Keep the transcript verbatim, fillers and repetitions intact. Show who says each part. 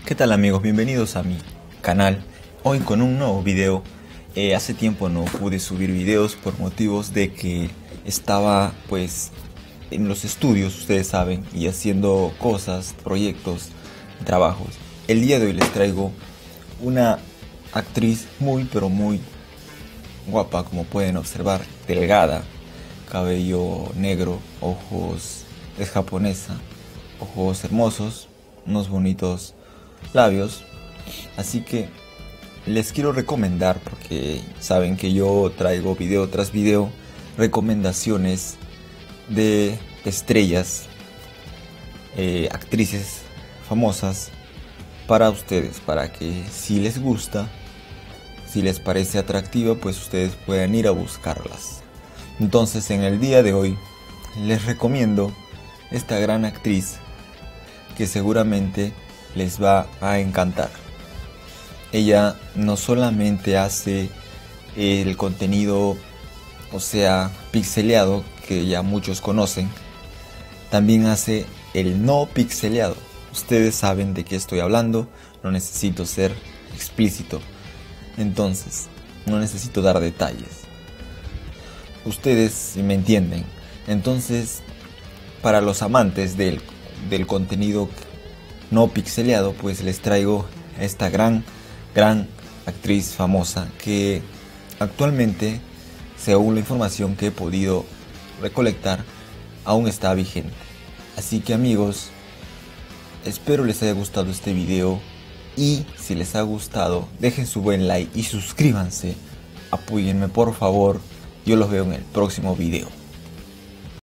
Speaker 1: ¿Qué tal amigos? Bienvenidos a mi canal. Hoy con un nuevo video. Eh, hace tiempo no pude subir videos por motivos de que estaba pues en los estudios, ustedes saben, y haciendo cosas, proyectos, trabajos. El día de hoy les traigo una actriz muy pero muy guapa, como pueden observar, delgada, cabello negro, ojos, es japonesa, ojos hermosos, unos bonitos labios. Así que les quiero recomendar, porque saben que yo traigo video tras video recomendaciones de estrellas, eh, actrices famosas para ustedes, para que si les gusta, si les parece atractiva, pues ustedes puedan ir a buscarlas. Entonces en el día de hoy les recomiendo esta gran actriz que seguramente les va a encantar. Ella no solamente hace el contenido, o sea, pixeleado, que ya muchos conocen, también hace el no pixeleado. Ustedes saben de qué estoy hablando, no necesito ser explícito, entonces no necesito dar detalles. Ustedes me entienden. Entonces, para los amantes del, del contenido no pixeleado, pues les traigo esta gran, gran actriz famosa que actualmente, según la información que he podido recolectar, aún está vigente. Así que amigos, espero les haya gustado este video y si les ha gustado, dejen su buen like y suscríbanse. Apóyenme por favor, yo los veo en el próximo video.